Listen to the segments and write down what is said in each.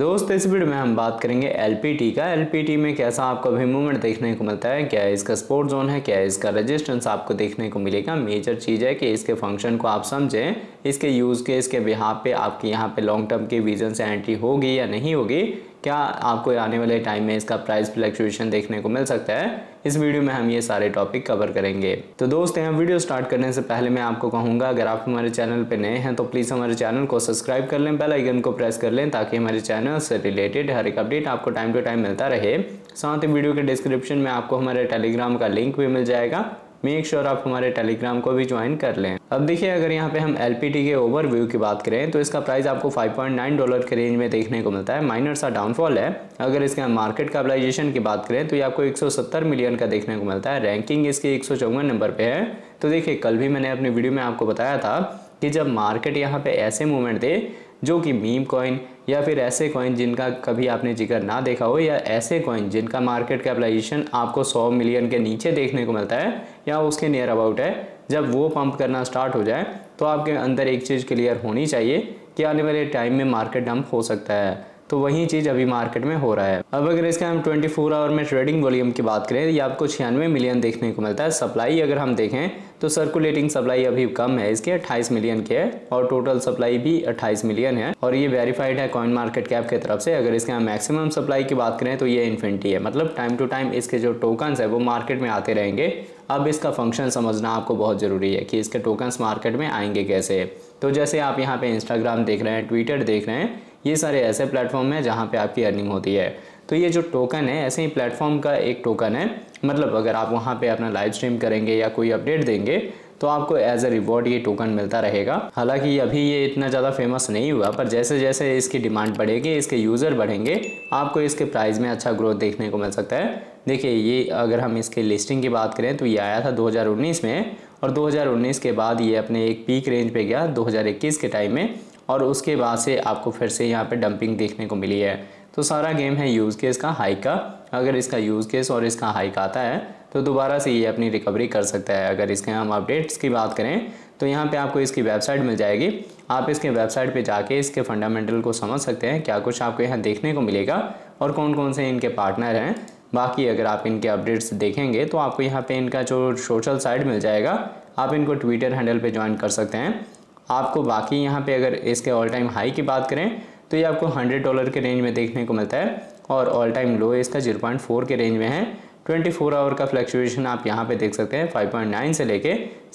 दोस्त इस वीडियो में हम बात करेंगे एलपीटी का। एलपीटी में कैसा आपको अभी मूवमेंट देखने को मिलता है, क्या इसका सपोर्ट जोन है, क्या इसका रेजिस्टेंस आपको देखने को मिलेगा। मेजर चीज़ है कि इसके फंक्शन को आप समझें, इसके यूज़ केस के बिहाफ पे आपके यहाँ पे लॉन्ग टर्म के विजन से एंट्री होगी या नहीं होगी, क्या आपको आने वाले टाइम में इसका प्राइस फ्लक्चुएशन देखने को मिल सकता है। इस वीडियो में हम ये सारे टॉपिक कवर करेंगे। तो दोस्त यहाँ वीडियो स्टार्ट करने से पहले मैं आपको कहूँगा, अगर आप हमारे चैनल पे नए हैं तो प्लीज़ हमारे चैनल को सब्सक्राइब कर लें, बेल आइकन को प्रेस कर लें ताकि हमारे चैनल से रिलेटेड हर एक अपडेट आपको टाइम टू टाइम मिलता रहे। साथ ही वीडियो के डिस्क्रिप्शन में आपको हमारे टेलीग्राम का लिंक भी मिल जाएगा। मेक श्योर आप हमारे टेलीग्राम को भी ज्वाइन कर लें। अब देखिए, अगर यहाँ पे हम एलपीटी के ओवरव्यू की बात करें तो इसका प्राइस आपको $5.9 के रेंज में देखने को मिलता है। माइनर सा डाउनफॉल है। अगर इसके हम मार्केट कैपिटलाइजेशन की बात करें तो ये आपको 170 मिलियन का देखने को मिलता है। रैंकिंग इसकी 154 नंबर पे है। तो देखिए, कल भी मैंने अपनी वीडियो में आपको बताया था कि जब मार्केट यहाँ पे ऐसे मूवमेंट दे जो कि मीम कॉइन या फिर ऐसे कॉइन जिनका कभी आपने जिक्र ना देखा हो, या ऐसे कॉइन जिनका मार्केट कैपिटलाइजेशन आपको 100 मिलियन के नीचे देखने को मिलता है या उसके नियर अबाउट है, जब वो पंप करना स्टार्ट हो जाए तो आपके अंदर एक चीज़ क्लियर होनी चाहिए कि आने वाले टाइम में मार्केट डंप हो सकता है। तो वही चीज़ अभी मार्केट में हो रहा है। अब अगर इसका हम 24 आवर में ट्रेडिंग वॉल्यूम की बात करें, ये आपको 96 मिलियन देखने को मिलता है। सप्लाई अगर हम देखें तो सर्कुलेटिंग सप्लाई अभी कम है, इसके 28 मिलियन के है और टोटल सप्लाई भी 28 मिलियन है और ये वेरीफाइड है कॉइन मार्केट कैप की तरफ से। अगर इसके हम मैक्सिमम सप्लाई की बात करें तो ये इन्फिनिटी है, मतलब टाइम टू टाइम इसके जो टोकन्स है वो मार्केट में आते रहेंगे। अब इसका फंक्शन समझना आपको बहुत ज़रूरी है कि इसके टोकन्स मार्केट में आएंगे कैसे। तो जैसे आप यहाँ पे इंस्टाग्राम देख रहे हैं, ट्विटर देख रहे हैं, ये सारे ऐसे प्लेटफॉर्म हैं जहाँ पे आपकी अर्निंग होती है। तो ये जो टोकन है ऐसे ही प्लेटफॉर्म का एक टोकन है, मतलब अगर आप वहाँ पे अपना लाइव स्ट्रीम करेंगे या कोई अपडेट देंगे तो आपको एज अ रिवॉर्ड ये टोकन मिलता रहेगा। हालांकि अभी ये इतना ज़्यादा फेमस नहीं हुआ, पर जैसे जैसे इसकी डिमांड बढ़ेगी, इसके यूज़र बढ़ेंगे, आपको इसके प्राइस में अच्छा ग्रोथ देखने को मिल सकता है। देखिए, ये अगर हम इसके लिस्टिंग की बात करें तो ये आया था 2019 में और 2019 के बाद ये अपने एक पीक रेंज पे गया 2021 के टाइम में, और उसके बाद से आपको फिर से यहाँ पे डंपिंग देखने को मिली है। तो सारा गेम है यूज़ केस का हाइक का। अगर इसका यूज़ केस और इसका हाइक आता है तो दोबारा से ये अपनी रिकवरी कर सकता है। अगर इसके हम अपडेट्स की बात करें तो यहाँ पे आपको इसकी वेबसाइट मिल जाएगी। आप इसके वेबसाइट पे जाके इसके फंडामेंटल को समझ सकते हैं, क्या कुछ आपको यहाँ देखने को मिलेगा और कौन कौन से इनके पार्टनर हैं। बाकी अगर आप इनके अपडेट्स देखेंगे तो आपको यहाँ पर इनका जो सोशल साइट मिल जाएगा, आप इनको ट्विटर हैंडल पर ज्वाइन कर सकते हैं। आपको बाकी यहाँ पे अगर इसके ऑल टाइम हाई की बात करें तो ये आपको $100 के रेंज में देखने को मिलता है और ऑल टाइम लो इसका 0.4 के रेंज में है। 24 आवर का फ्लक्चुएशन आप यहाँ पे देख सकते हैं 5.9 से लेके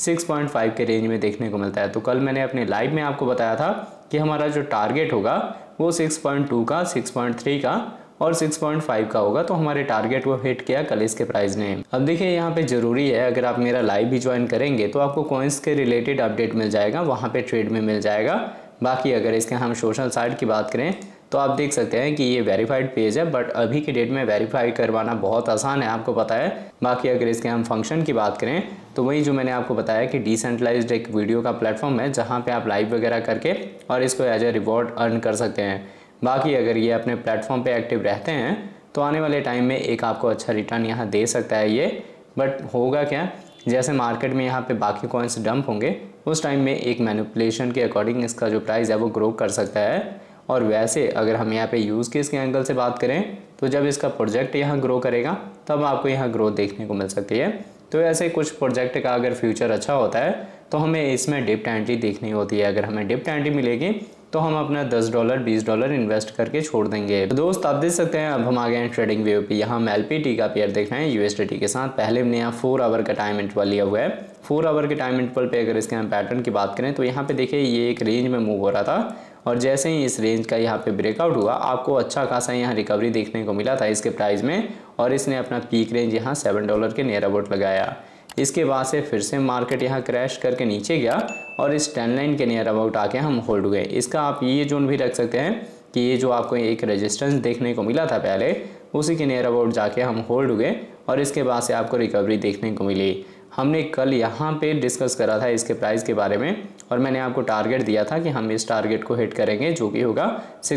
6.5 के रेंज में देखने को मिलता है। तो कल मैंने अपने लाइव में आपको बताया था कि हमारा जो टारगेट होगा वो 6.2 का, 6.3 का और 6.5 का होगा। तो हमारे टारगेट को हिट किया कल इसके प्राइस ने। अब देखिए, यहाँ पे ज़रूरी है, अगर आप मेरा लाइव भी ज्वाइन करेंगे तो आपको कॉइन्स के रिलेटेड अपडेट मिल जाएगा, वहाँ पे ट्रेड में मिल जाएगा। बाकी अगर इसके हम सोशल साइट की बात करें तो आप देख सकते हैं कि ये वेरीफाइड पेज है, बट अभी की डेट में वेरीफाई करवाना बहुत आसान है, आपको पता है। बाकी अगर इसके हम फंक्शन की बात करें तो वही जो मैंने आपको बताया कि डिसेंट्रलाइज्ड एक वीडियो का प्लेटफॉर्म है जहाँ पे आप लाइव वगैरह करके और इसको एज ए रिवॉर्ड अर्न कर सकते हैं। बाकी अगर ये अपने प्लेटफॉर्म पे एक्टिव रहते हैं तो आने वाले टाइम में एक आपको अच्छा रिटर्न यहाँ दे सकता है ये। बट होगा क्या, जैसे मार्केट में यहाँ पे बाकी कॉइन्स डंप होंगे उस टाइम में एक मैनिपुलेशन के अकॉर्डिंग इसका जो प्राइस है वो ग्रो कर सकता है। और वैसे अगर हम यहाँ पे यूज़ केस के एंगल से बात करें तो जब इसका प्रोजेक्ट यहाँ ग्रो करेगा तब आपको यहाँ ग्रोथ देखने को मिल सकती है। तो ऐसे कुछ प्रोजेक्ट का अगर फ्यूचर अच्छा होता है तो हमें इसमें डिप्ट एंट्री देखनी होती है। अगर हमें डिप्ट एंट्री मिलेगी तो हम अपना $10 $20 इन्वेस्ट करके छोड़ देंगे। तो दोस्त आप देख सकते हैं, अब हम आ गए हैं ट्रेडिंग व्यू पे। यहाँ हम एलपीटी का पेयर देख रहे हैं यूएसडीटी के साथ। पहले हमने यहाँ 4 आवर का टाइम इंटरवल लिया हुआ है। 4 आवर के टाइम इंटरवल पे अगर इसके हम पैटर्न की बात करें तो यहाँ पे देखिए ये एक रेंज में मूव हो रहा था और जैसे ही इस रेंज का यहाँ पे ब्रेकआउट हुआ आपको अच्छा खासा यहाँ रिकवरी देखने को मिला था इसके प्राइस में, और इसने अपना पीक रेंज यहाँ $7 के नियर अबाउट लगाया। इसके बाद से फिर से मार्केट यहाँ क्रैश करके नीचे गया और इस 10 लाइन के नियर अबाउट आके हम होल्ड हुए। इसका आप ये जोन भी रख सकते हैं कि ये जो आपको एक रेजिस्टेंस देखने को मिला था पहले, उसी के नियर अबाउट जाके हम होल्ड हुए और इसके बाद से आपको रिकवरी देखने को मिली। हमने कल यहाँ पे डिस्कस करा था इसके प्राइस के बारे में और मैंने आपको टारगेट दिया था कि हम इस टारगेट को हिट करेंगे जो कि होगा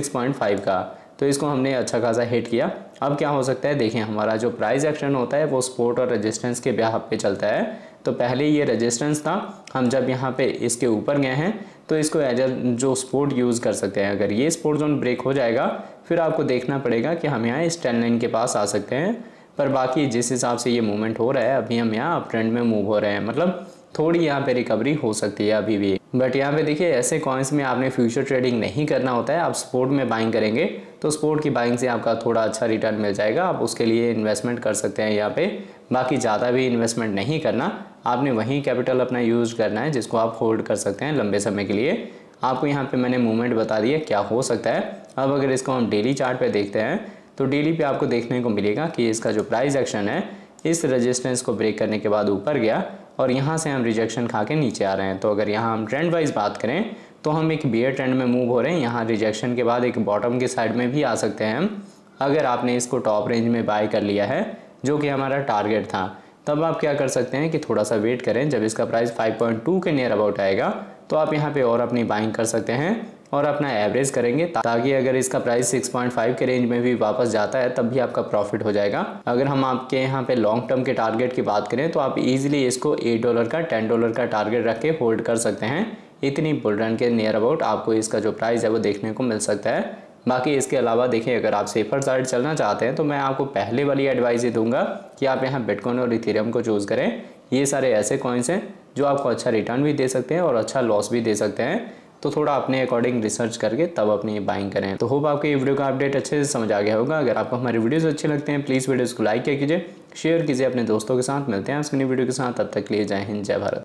6.5 का। तो इसको हमने अच्छा खासा हिट किया। अब क्या हो सकता है, देखिए हमारा जो प्राइस एक्शन होता है वो सपोर्ट और रेजिस्टेंस के बिहाफ पे चलता है। तो पहले ये रेजिस्टेंस था, हम जब यहाँ पे इसके ऊपर गए हैं तो इसको एज जो सपोर्ट यूज़ कर सकते हैं। अगर ये सपोर्ट जोन ब्रेक हो जाएगा फिर आपको देखना पड़ेगा कि हम यहाँ इस ट्रेंड लाइन के पास आ सकते हैं। पर बाकी जिस हिसाब से ये मूवमेंट हो रहा है अभी हम यहाँ अप ट्रेंड में मूव हो रहे हैं, मतलब थोड़ी यहाँ पे रिकवरी हो सकती है अभी भी। बट यहाँ पे देखिए ऐसे कॉइन्स में आपने फ्यूचर ट्रेडिंग नहीं करना होता है। आप सपोर्ट में बाइंग करेंगे तो सपोर्ट की बाइंग से आपका थोड़ा अच्छा रिटर्न मिल जाएगा, आप उसके लिए इन्वेस्टमेंट कर सकते हैं यहाँ पे। बाकी ज़्यादा भी इन्वेस्टमेंट नहीं करना, आपने वही कैपिटल अपना यूज़ करना है जिसको आप होल्ड कर सकते हैं लंबे समय के लिए। आपको यहाँ पे मैंने मूवमेंट बता दिया क्या हो सकता है। अब अगर इसको हम डेली चार्ट पे देखते हैं तो डेली पे आपको देखने को मिलेगा कि इसका जो प्राइस एक्शन है इस रेजिस्टेंस को ब्रेक करने के बाद ऊपर गया और यहाँ से हम रिजेक्शन खा के नीचे आ रहे हैं। तो अगर यहाँ हम ट्रेंड वाइज बात करें तो हम एक बियर ट्रेंड में मूव हो रहे हैं। यहाँ रिजेक्शन के बाद एक बॉटम के साइड में भी आ सकते हैं हम। अगर आपने इसको टॉप रेंज में बाय कर लिया है जो कि हमारा टारगेट था, तब आप क्या कर सकते हैं कि थोड़ा सा वेट करें। जब इसका प्राइस 5.2 के नियर अबाउट आएगा तो आप यहाँ पे और अपनी बाइंग कर सकते हैं और अपना एवरेज करेंगे, ताकि अगर इसका प्राइस 6.5 के रेंज में भी वापस जाता है तब भी आपका प्रॉफिट हो जाएगा। अगर हम आपके यहाँ पे लॉन्ग टर्म के टारगेट की बात करें तो आप इजीली इसको $8 का $10 का टारगेट रख के होल्ड कर सकते हैं। इतनी बुल रन के नियर अबाउट आपको इसका जो प्राइस है वो देखने को मिल सकता है। बाकी इसके अलावा देखिए अगर आप सेफर साइड चलना चाहते हैं तो मैं आपको पहले वाली एडवाइस ही दूंगा कि आप यहाँ बिटकॉइन और इथेरियम को चूज़ करें। ये सारे ऐसे कॉइन्स हैं जो आपको अच्छा रिटर्न भी दे सकते हैं और अच्छा लॉस भी दे सकते हैं। तो थोड़ा अपने अकॉर्डिंग रिसर्च करके तब अपनी बाइंग करें। तो होप आपको ये वीडियो का अपडेट अच्छे से समझ आ गया होगा। अगर आपको हमारे वीडियोस अच्छे लगते हैं प्लीज़ वीडियोस को लाइक कीजिए, शेयर कीजिए अपने दोस्तों के साथ। मिलते हैं आपसे नई वीडियो के साथ, तब तक के लिए जय हिंद जय भारत।